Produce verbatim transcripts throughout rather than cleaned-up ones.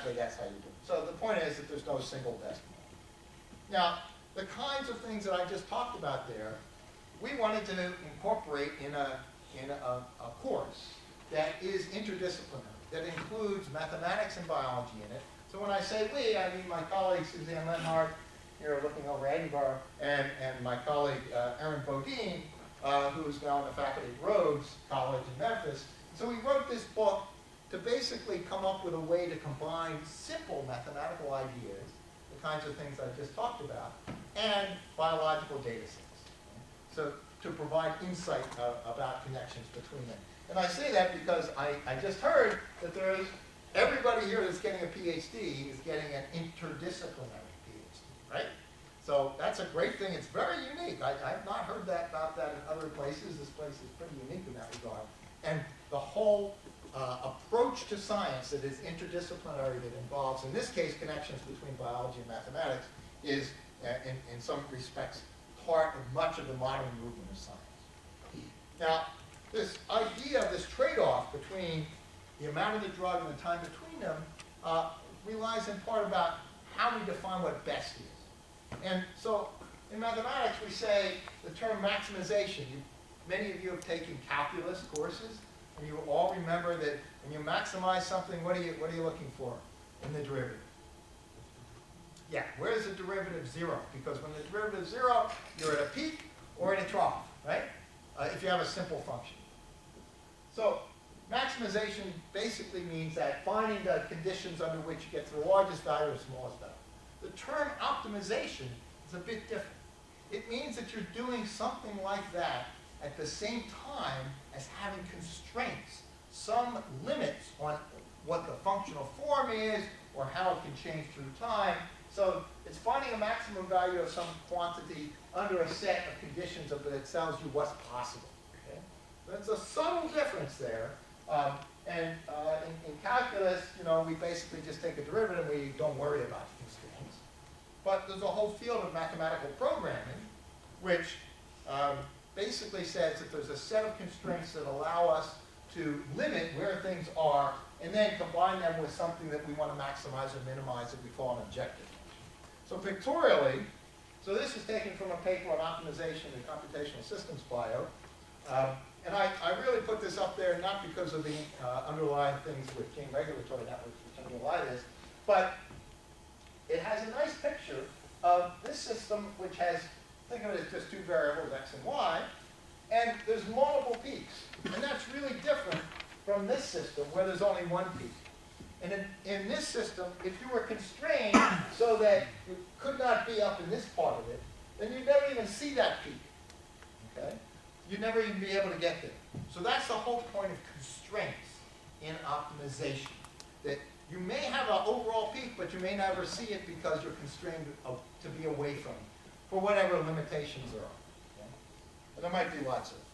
mathematically, that's how you do it. So the point is that there's no single best model. Now, the kinds of things that I just talked about there, we wanted to incorporate in a, in a, a course that is interdisciplinary, that includes mathematics and biology in it. So when I say we, I mean my colleague Suzanne Lenhart, here looking over Edinburgh, and, and my colleague uh, Erin Bodine, uh, who is now in the faculty at Rhodes College in Memphis. So we wrote this book to basically come up with a way to combine simple mathematical ideas, the kinds of things I just talked about, and biological data sets. So to provide insight uh, about connections between them. And I say that because I, I just heard that there is, everybody here that's getting a PhD is getting an interdisciplinary PhD, right? So that's a great thing. It's very unique. I, I've not heard that about that in other places. This place is pretty unique in that regard. And the whole uh, approach to science that is interdisciplinary, that involves, in this case, connections between biology and mathematics, is, uh, in, in some respects, part of much of the modern movement of science. Now, this idea of this trade-off between the amount of the drug and the time between them uh, relies in part about how we define what best is. And so in mathematics, we say the term maximization. You, many of you have taken calculus courses, and you all remember that when you maximize something, what are you, what are you looking for in the derivative? Yeah, where is the derivative zero? Because when the derivative is zero, you're at a peak or in a trough, right? Uh, if you have a simple function. So maximization basically means that finding the conditions under which you get to the largest value or smallest value. The term optimization is a bit different. It means that you're doing something like that at the same time as having constraints, some limits on what the functional form is or how it can change through time. So it's finding a maximum value of some quantity under a set of conditions of that tells you what's possible. Okay? There's a subtle difference there. Um, and uh, in, in calculus, you know, we basically just take a derivative and we don't worry about the constraints. But there's a whole field of mathematical programming which um, basically says that there's a set of constraints that allow us to limit where things are and then combine them with something that we want to maximize or minimize that we call an objective. So pictorially, so this is taken from a paper on optimization in computational systems bio. Um, and I, I really put this up there not because of the uh, underlying things with King Regulatory Networks, which underlie this, but it has a nice picture of this system which has, think of it as just two variables, x and y, and there's multiple peaks. And that's really different from this system where there's only one peak. And in, in this system, if you were constrained so that you could not be up in this part of it, then you'd never even see that peak. Okay? You'd never even be able to get there. So that's the whole point of constraints in optimization. That you may have an overall peak, but you may never see it because you're constrained to be away from it, for whatever limitations there are. Okay? And there might be lots of them.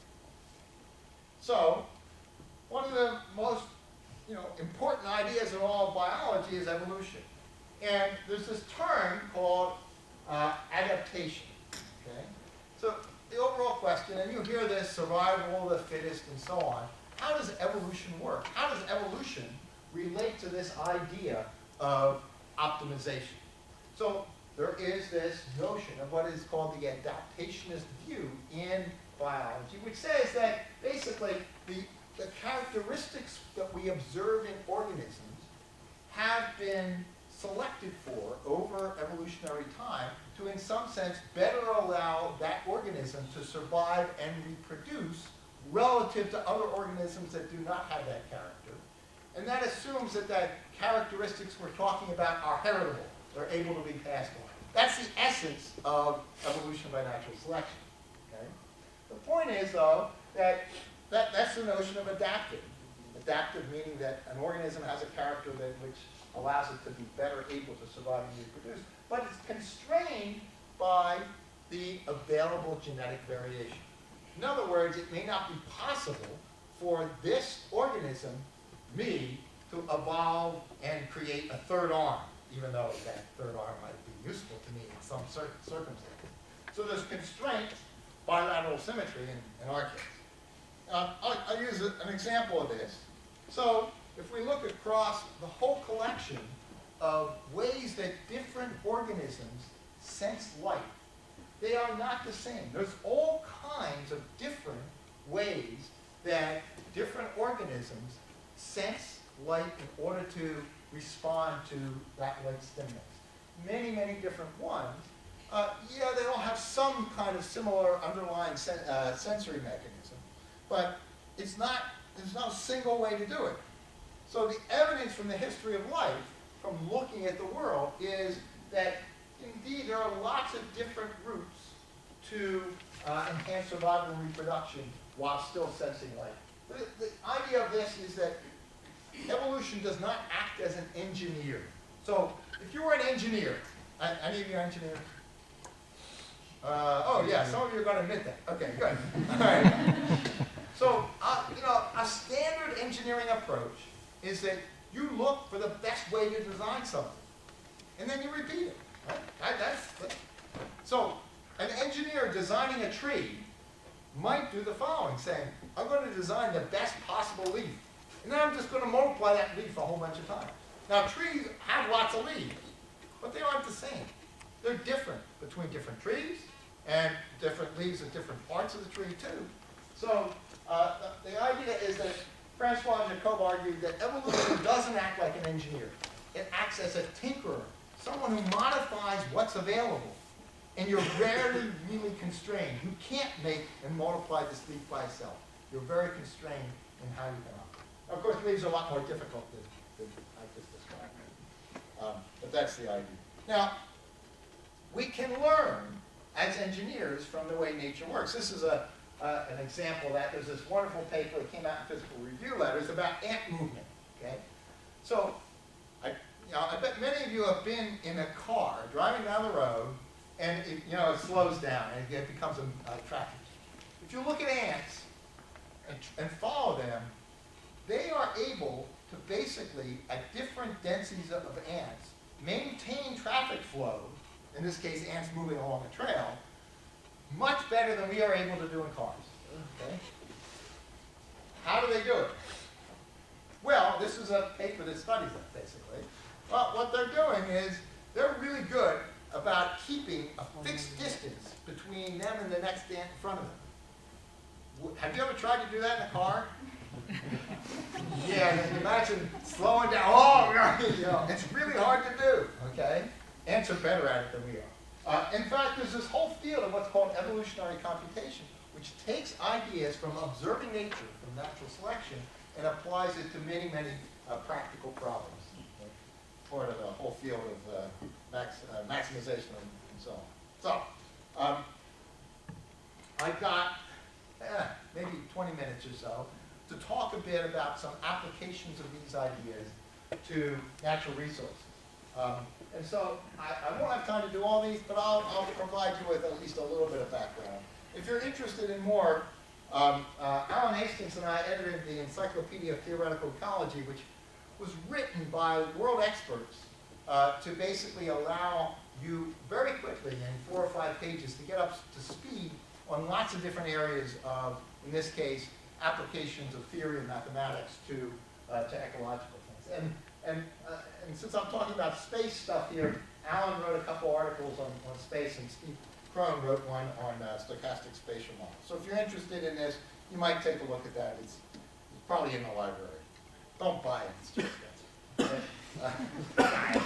So, one of the most you know, important ideas in all of biology is evolution. And there's this term called uh, adaptation. Okay? So the overall question, and you hear this, survival of the fittest and so on, how does evolution work? How does evolution relate to this idea of optimization? So there is this notion of what is called the adaptationist view in biology, which says that basically the the characteristics that we observe in organisms have been selected for over evolutionary time to, in some sense, better allow that organism to survive and reproduce relative to other organisms that do not have that character. And that assumes that the characteristics we're talking about are heritable. They're able to be passed on. That's the essence of evolution by natural selection. Okay? The point is, though, that That, that's the notion of adaptive. Adaptive meaning that an organism has a character that, which allows it to be better able to survive and reproduce, but it's constrained by the available genetic variation. In other words, it may not be possible for this organism, me, to evolve and create a third arm, even though that third arm might be useful to me in some circumstances. So there's constraints, bilateral symmetry in, in our case. Uh, I'll, I'll use a, an example of this. So if we look across the whole collection of ways that different organisms sense light. They are not the same. There's all kinds of different ways that different organisms sense light in order to respond to that light stimulus. Many, many different ones. Uh, yeah, they all have some kind of similar underlying sen uh, sensory mechanism, but it's not, there's no single way to do it. So the evidence from the history of life, from looking at the world, is that indeed there are lots of different routes to uh, enhance survival and reproduction while still sensing light. The, the idea of this is that evolution does not act as an engineer. So if you were an engineer, any of you are engineers? Uh, oh yeah, some of you are going to admit that. Okay, good. All right. So uh, you know, a standard engineering approach is that you look for the best way to design something, and then you repeat it. Right? That, that's, that's, so an engineer designing a tree might do the following, saying, I'm going to design the best possible leaf, and then I'm just going to multiply that leaf a whole bunch of times. Now trees have lots of leaves, but they aren't the same. They're different between different trees, and different leaves at different parts of the tree too. So uh, the, the idea is that Francois and Jacob argued that evolution doesn't act like an engineer. It acts as a tinkerer, someone who modifies what's available. And you're rarely really constrained. You can't make and multiply this leaf by itself. You're very constrained in how you can operate. Of course, leaves are a lot more difficult than, than I just described. Um, but that's the idea. Now, we can learn as engineers from the way nature works. This is a, uh, an example of that. There's this wonderful paper that came out in Physical Review Letters about ant movement. Okay? So, I, you know, I bet many of you have been in a car driving down the road, and it, you know, it slows down and it becomes a uh, traffic. If you look at ants and, and follow them, they are able to basically, at different densities of, of ants, maintain traffic flow, in this case ants moving along a trail, much better than we are able to do in cars. Okay? How do they do it? Well, this is a paper that studies that, basically. Well, what they're doing is they're really good about keeping a fixed distance between them and the next ant in front of them. Have you ever tried to do that in a car? Yeah, and imagine slowing down. Oh, you know, it's really hard to do, okay? Ants are better at it than we are. Uh, in fact, there's this whole field of what's called evolutionary computation, which takes ideas from observing nature, from natural selection, and applies it to many, many uh, practical problems. Part of the whole field of uh, max, uh, maximization and, and so on. So, um, I've got eh, maybe twenty minutes or so to talk a bit about some applications of these ideas to natural resources. Um, and so, I, I won't have time to do all these, but I'll, I'll provide you with at least a little bit of background. If you're interested in more, um, uh, Alan Hastings and I edited the Encyclopedia of Theoretical Ecology, which was written by world experts uh, to basically allow you very quickly in four or five pages to get up to speed on lots of different areas of, in this case, applications of theory and mathematics to, uh, to ecological things. And, and, uh, and since I'm talking about space stuff here, Alan wrote a couple articles on, on space, and Steve Crone wrote one on uh, stochastic spatial models. So if you're interested in this, you might take a look at that. It's, it's probably in the library. Don't buy it, it's too expensive. Uh,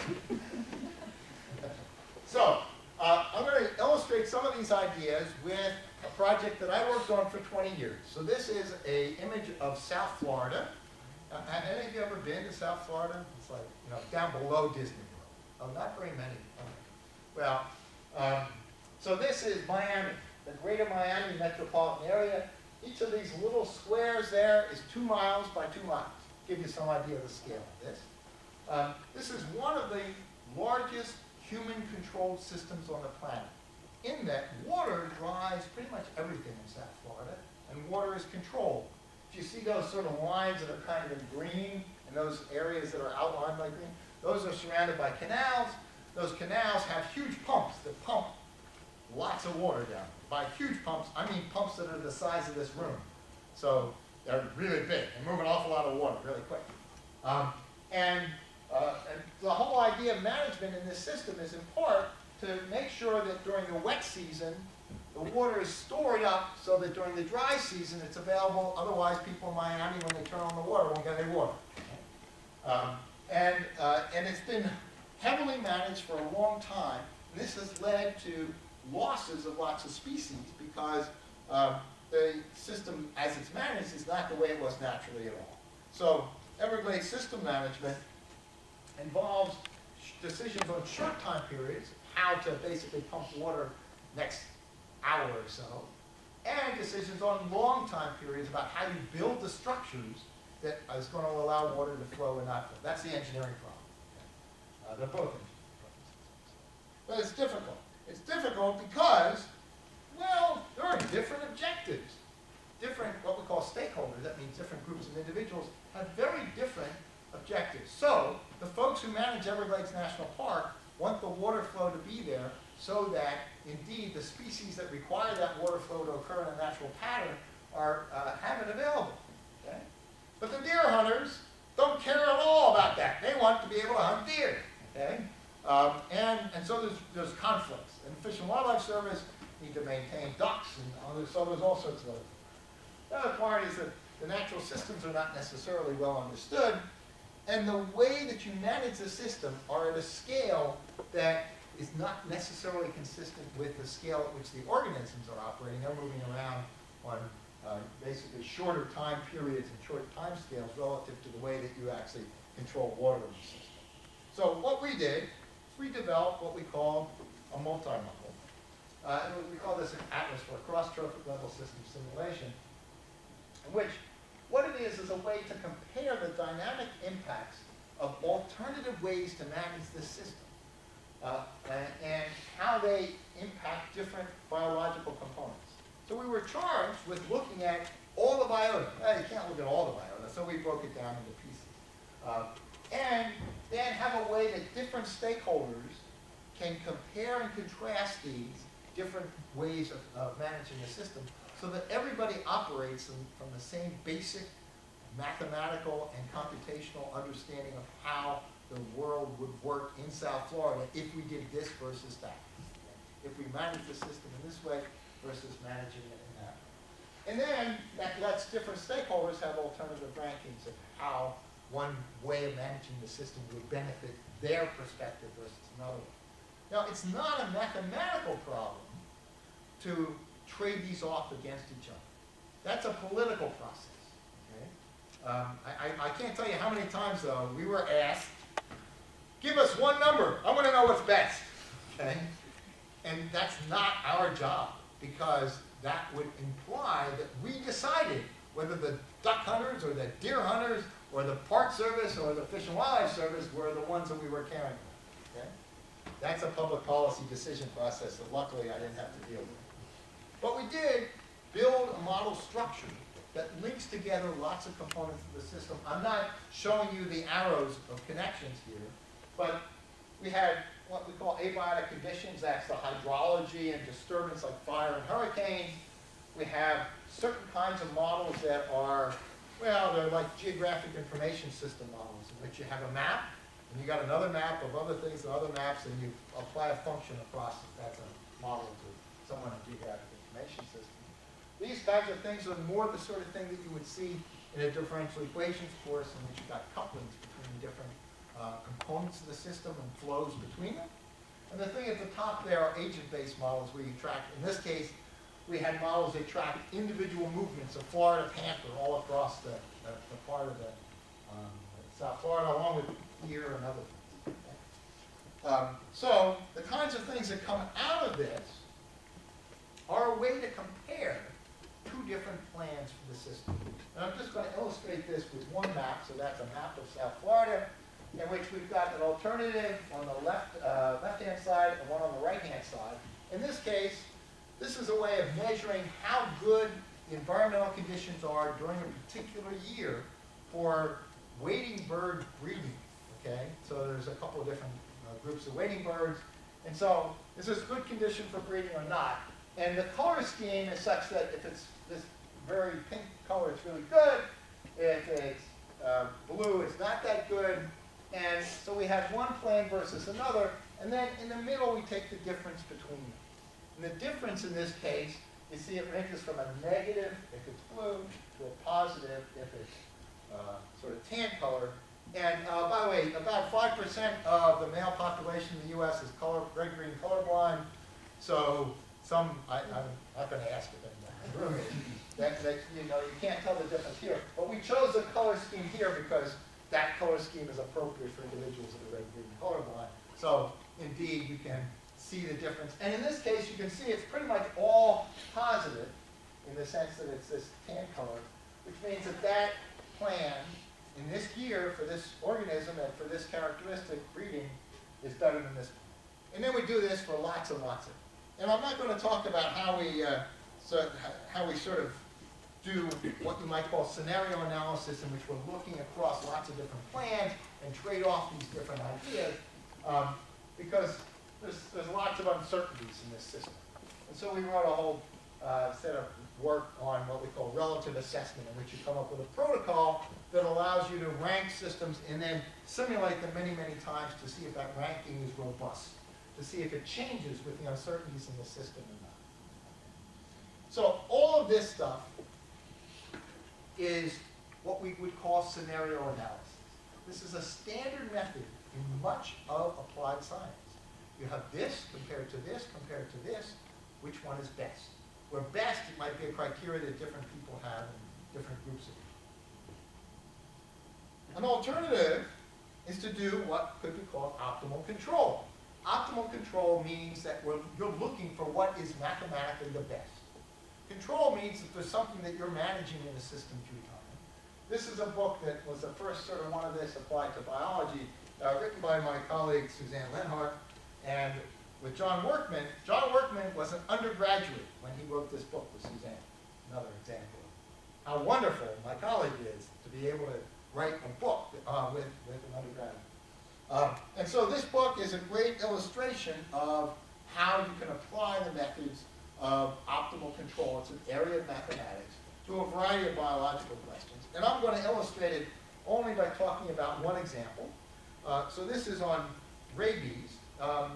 so, uh, I'm going to illustrate some of these ideas with a project that I worked on for twenty years. So this is an image of South Florida. Uh, have any of you ever been to South Florida? It's like, you know, down below Disney World. Oh, not very many. Okay. Well, um, so this is Miami, the greater Miami metropolitan area. Each of these little squares there is two miles by two miles. Give you some idea of the scale of this. Um, this is one of the largest human-controlled systems on the planet, in that water drives pretty much everything in South Florida, and water is controlled. If you see those sort of lines that are kind of in green, and those areas that are outlined by green, those are surrounded by canals. Those canals have huge pumps that pump lots of water down. By huge pumps, I mean pumps that are the size of this room. So they're really big and move an awful lot of water really quick. Um, and Uh, and the whole idea of management in this system is in part to make sure that during the wet season, the water is stored up so that during the dry season it's available. Otherwise, people in Miami, when they turn on the water, won't get any water. Um, and, uh, and it's been heavily managed for a long time. This has led to losses of lots of species because uh, the system, as it's managed, is not the way it was naturally at all. So Everglades system management involves decisions on short time periods, how to basically pump water next hour or so, and decisions on long time periods about how you build the structures that is going to allow water to flow and not flow. That's the engineering problem. Uh, they're both engineering problems. But it's difficult. It's difficult because, well, there are different objectives. Different, what we call stakeholders, that means different groups of individuals, have very different objectives. So, the folks who manage Everglades National Park want the water flow to be there so that, indeed, the species that require that water flow to occur in a natural pattern are, uh, have it available. Okay? But the deer hunters don't care at all about that. They want to be able to hunt deer. Okay? Um, and, and so there's, there's conflicts. And the Fish and Wildlife Service need to maintain ducks, and others, so there's all sorts of other things. The other part is that the natural systems are not necessarily well understood, and the way that you manage the system are at a scale that is not necessarily consistent with the scale at which the organisms are operating. They're moving around on uh, basically shorter time periods and short time scales relative to the way that you actually control water in the system. So what we did is we developed what we call a multi-model. Uh, and we call this an atlas for cross-trophic level system simulation, in which what it is is a way to compare the dynamic impacts of alternative ways to manage this system uh, and, and how they impact different biological components. So we were charged with looking at all the biota. Well, you can't look at all the biota, so we broke it down into pieces. Uh, and then have a way that different stakeholders can compare and contrast these different ways of, of managing the system so that everybody operates in, from the same basic mathematical and computational understanding of how the world would work in South Florida if we did this versus that. If we manage the system in this way versus managing it in that way. And then that lets different stakeholders have alternative rankings of how one way of managing the system would benefit their perspective versus another one. Now, it's not a mathematical problem to trade these off against each other. That's a political process. Okay? Um, I, I, I can't tell you how many times, though, we were asked, give us one number. I want to know what's best. Okay? And that's not our job, because that would imply that we decided whether the duck hunters or the deer hunters or the Park Service or the Fish and Wildlife Service were the ones that we were caring for. Okay? That's a public policy decision process that luckily I didn't have to deal with. But we did build a model structure that links together lots of components of the system. I'm not showing you the arrows of connections here, but we had what we call abiotic conditions. That's the hydrology and disturbance like fire and hurricane. We have certain kinds of models that are, well, they're like geographic information system models in which you have a map, and you got another map of other things and other maps, and you apply a function across it. That's a model to someone in geographic information system. These types of things are more the sort of thing that you would see in a differential equations course in which you've got couplings between different uh, components of the system and flows between them. And the thing at the top there are agent-based models where you track, in this case, we had models that tracked individual movements of Florida panther all across the, the, the part of the um, South Florida, along with deer and other things. Okay? Um, so the kinds of things that come out of this are a way to compare two different plans for the system. And I'm just going to illustrate this with one map. So that's a map of South Florida, in which we've got an alternative on the left, uh, left-hand side and one on the right-hand side. In this case, this is a way of measuring how good the environmental conditions are during a particular year for wading bird breeding. Okay, so there's a couple of different uh, groups of wading birds, and so is this good condition for breeding or not? And the color scheme is such that if it's this very pink color, it's really good. If it's uh, blue, it's not that good. And so we have one plane versus another, and then in the middle we take the difference between them. And the difference in this case, you see it ranges from a negative if it's blue to a positive if it's uh, sort of tan color. And uh, by the way, about five percent of the male population in the U S is color, red-green colorblind. So some, I, I'm not going to ask it anymore. that, that, you know, you can't tell the difference here. But we chose the color scheme here because that color scheme is appropriate for individuals that are red-green colorblind. So indeed, you can see the difference. And in this case, you can see it's pretty much all positive in the sense that it's this tan color, which means that that plan in this year for this organism and for this characteristic breeding is better than this one. And then we do this for lots and lots of. And I'm not going to talk about how we, uh, so, how we sort of do what you might call scenario analysis, in which we're looking across lots of different plans and trade off these different ideas, um, because there's, there's lots of uncertainties in this system. And so we wrote a whole uh, set of work on what we call relative assessment, in which you come up with a protocol that allows you to rank systems and then simulate them many, many times to see if that ranking is robust, to see if it changes with the uncertainties in the system or not. So all of this stuff is what we would call scenario analysis. This is a standard method in much of applied science. You have this compared to this compared to this. Which one is best? Where best, it might be a criteria that different people have in different groups of people. An alternative is to do what could be called optimal control. Optimal control means that we're, you're looking for what is mathematically the best. Control means that there's something that you're managing in the system through time. This is a book that was the first sort of one of this applied to biology, uh, written by my colleague Suzanne Lenhart, and with John Workman. John Workman was an undergraduate when he wrote this book with Suzanne. Another example of how wonderful my colleague is to be able to write a book uh, with, with an undergraduate. Um, and so this book is a great illustration of how you can apply the methods of optimal control. It's an area of mathematics to a variety of biological questions. And I'm going to illustrate it only by talking about one example. Uh, so this is on rabies. Um,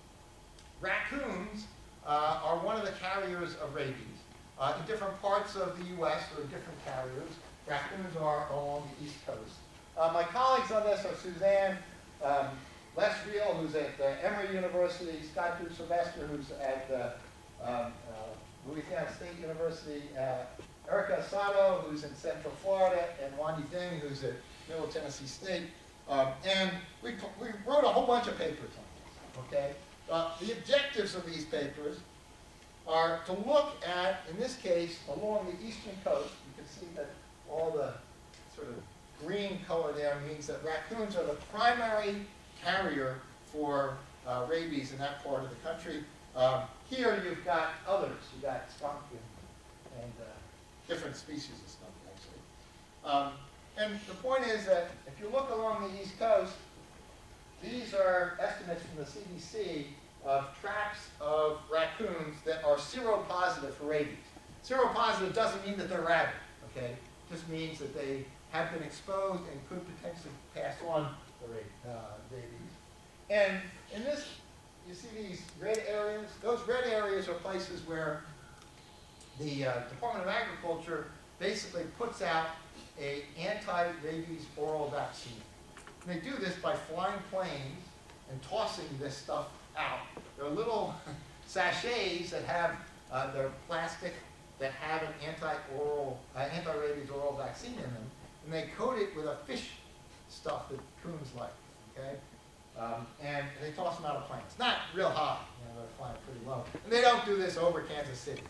raccoons uh, are one of the carriers of rabies. Uh, in different parts of the U S there are different carriers. Raccoons are along the East Coast. Uh, my colleagues on this are Suzanne um, Lesriel, who's at uh, Emory University, Scott Sylvester, who's at uh, um, uh, Louisiana State University, uh, Erica Asado, who's in Central Florida, and Wandi Ding, who's at Middle Tennessee State. Um, and we, we wrote a whole bunch of papers on this, okay? Uh, the objectives of these papers are to look at, in this case, along the eastern coast. You can see that all the sort of green color there means that raccoons are the primary carrier for uh, rabies in that part of the country. Um, here you've got others. You've got skunk and, and uh, different species of skunk, actually. Um, and the point is that if you look along the East Coast, these are estimates from the C D C of tracks of raccoons that are seropositive for rabies. Seropositive doesn't mean that they're rabid, okay? It just means that they have been exposed and could potentially pass on the uh, rabies. And in this, you see these red areas? Those red areas are places where the uh, Department of Agriculture basically puts out an anti-rabies oral vaccine. And they do this by flying planes and tossing this stuff out. There are little sachets that have, uh, they're plastic, that have an anti-oral, uh, anti-rabies oral vaccine in them, and they coat it with a fish stuff that coons like, okay? Um, and they toss them out of planes. Not real high, you know, they're flying pretty low. And they don't do this over Kansas City.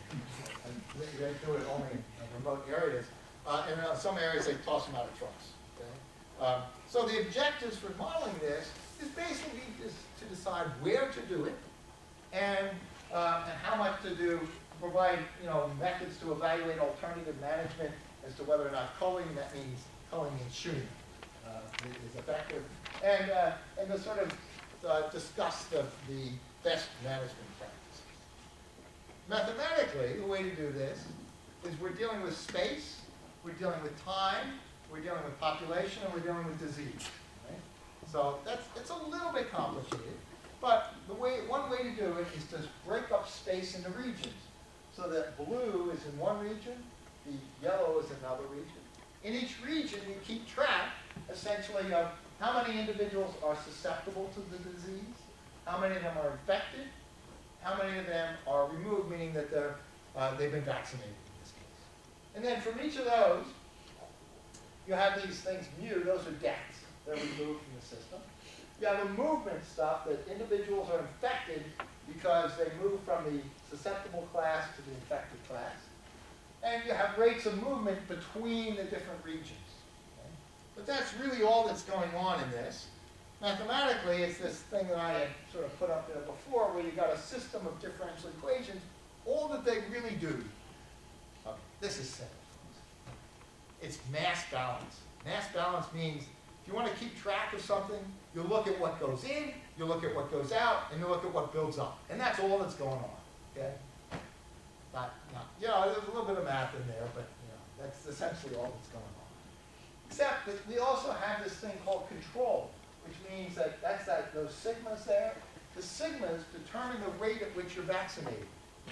they, they do it only in remote areas. Uh, and in some areas, they toss them out of trucks, okay? Um, so the objectives for modeling this is basically just to decide where to do it and, uh, and how much to do, provide you know, methods to evaluate alternative management as to whether or not culling, that means culling means shooting, uh, is effective, and, uh, and to sort of uh, discuss the, the best management practices. Mathematically, the way to do this is we're dealing with space, we're dealing with time, we're dealing with population, and we're dealing with disease. Right? So that's, it's a little bit complicated. But the way, one way to do it is to break up space into regions. So that blue is in one region, the yellow is in another region. In each region, you keep track, essentially, of how many individuals are susceptible to the disease, how many of them are infected, how many of them are removed, meaning that they're, uh, they've been vaccinated in this case. And then from each of those, you have these things mu, those are deaths. They're removed from the system. You have the movement stuff that individuals are infected because they move from the susceptible class to the infected class. And you have rates of movement between the different regions. Okay? But that's really all that's going on in this. Mathematically, it's this thing that I had sort of put up there before where you've got a system of differential equations. All that they really do, okay, this is simple. It's mass balance. Mass balance means if you want to keep track of something, you look at what goes in, you look at what goes out, and you look at what builds up. And that's all that's going on. Okay? Not, not, you know, there's a little bit of math in there, but you know, that's essentially all that's going on. Except that we also have this thing called control, which means that that's that those sigmas there. The sigmas determine the rate at which you're vaccinated.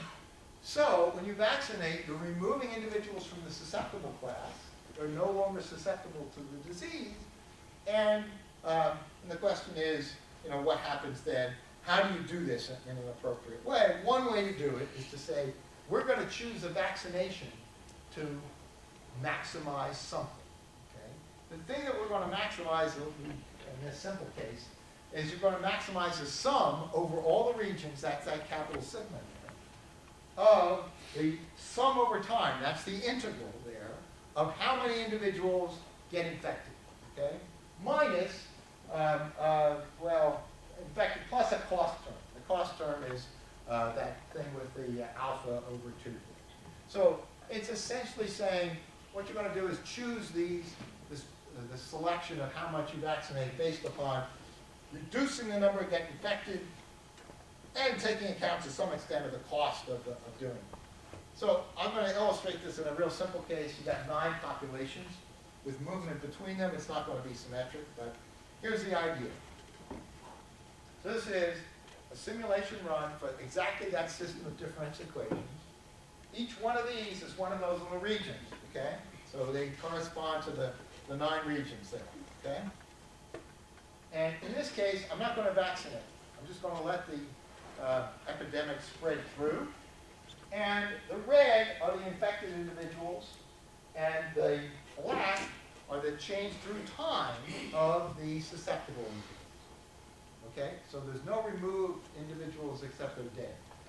So when you vaccinate, you're removing individuals from the susceptible class. They're no longer susceptible to the disease. And, um, and the question is, you know, what happens then? How do you do this in, in an appropriate way? One way to do it is to say, we're going to choose a vaccination to maximize something. Okay? The thing that we're going to maximize in this simple case is you're going to maximize the sum over all the regions, that's that capital sigma there, of the sum over time, that's the integral there, of how many individuals get infected. Okay? Minus, um, uh, well, infected plus a cost term. The cost term is uh, that thing with the uh, alpha over two. So it's essentially saying what you're going to do is choose these, this, uh, the selection of how much you vaccinate based upon reducing the number that get infected and taking account to some extent of the cost of, the, of doing it. So I'm going to illustrate this in a real simple case. You've got nine populations with movement between them. It's not going to be symmetric, but here's the idea. So this is a simulation run for exactly that system of differential equations. Each one of these is one of those little regions, okay? So they correspond to the, the nine regions there, okay? And in this case, I'm not going to vaccinate. I'm just going to let the uh, epidemic spread through. And the red are the infected individuals, and the black are the change through time of the susceptible individuals. Okay? So there's no removed individuals except they're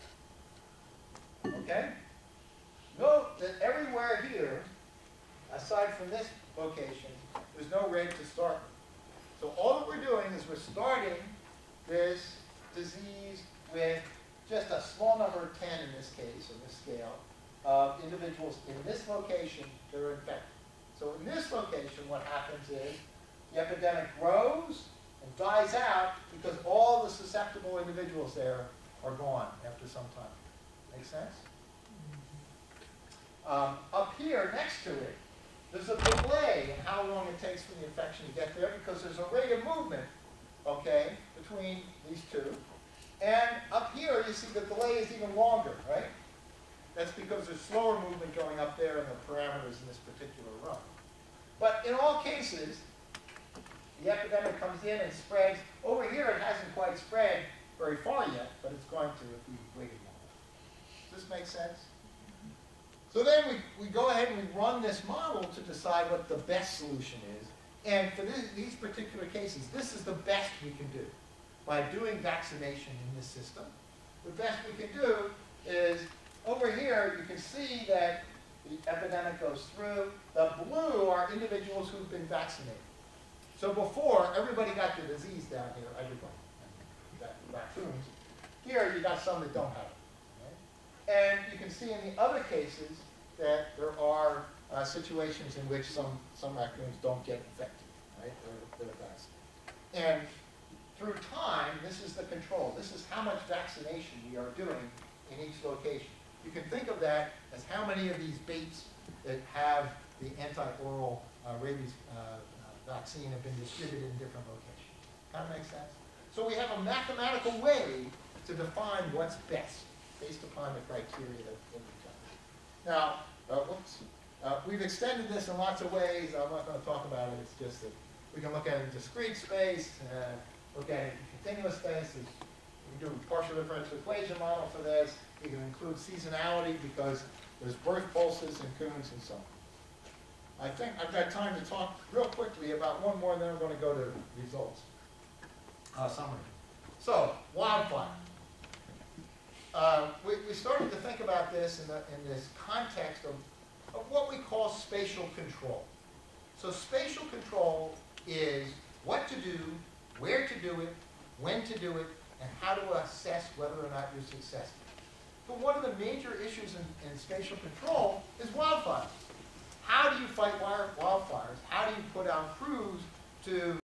dead. Okay? Note that everywhere here, aside from this location, there's no red to start with. So all that we're doing is we're starting this disease with just a small number of ten in this case, on this scale, of individuals in this location that are infected. So in this location, what happens is the epidemic grows and dies out because all the susceptible individuals there are gone after some time. Make sense? Um, up here, next to it, there's a delay in how long it takes for the infection to get there because there's a rate of movement, okay, between these two. And up here, you see the delay is even longer, right? That's because there's slower movement going up there in the parameters in this particular run. But in all cases, the epidemic comes in and spreads. Over here, it hasn't quite spread very far yet, but it's going to if we waited longer. Does this make sense? So then we, we go ahead and we run this model to decide what the best solution is. And for this, these particular cases, this is the best we can do. By doing vaccination in this system, the best we can do is, over here, you can see that the epidemic goes through. The blue are individuals who've been vaccinated. So before, everybody got the disease down here, everybody, raccoons. Here, you got some that don't have it. Right? And you can see in the other cases that there are uh, situations in which some, some raccoons don't get infected, right? They're, they're vaccinated. And through time, this is the control. This is how much vaccination we are doing in each location. You can think of that as how many of these baits that have the anti-oral uh, rabies uh, uh, vaccine have been distributed in different locations. Kind of makes sense? So we have a mathematical way to define what's best based upon the criteria that that we've got. Now, uh, whoops, uh, we've extended this in lots of ways. I'm not going to talk about it. It's just that we can look at it in discrete space, uh, look at it in continuous space. There's, we can do a partial differential equation model for this. We can include seasonality because there's birth pulses and coons and so on. I think I've got time to talk real quickly about one more, and then we're going to go to results. Uh, summary. So, wildfire. Uh, we, we started to think about this in, the, in this context of, of what we call spatial control. So spatial control is what to do, where to do it, when to do it, and how to assess whether or not you're successful. But one of the major issues in, in spatial control is wildfires. How do you fight wildfires? How do you put out crews to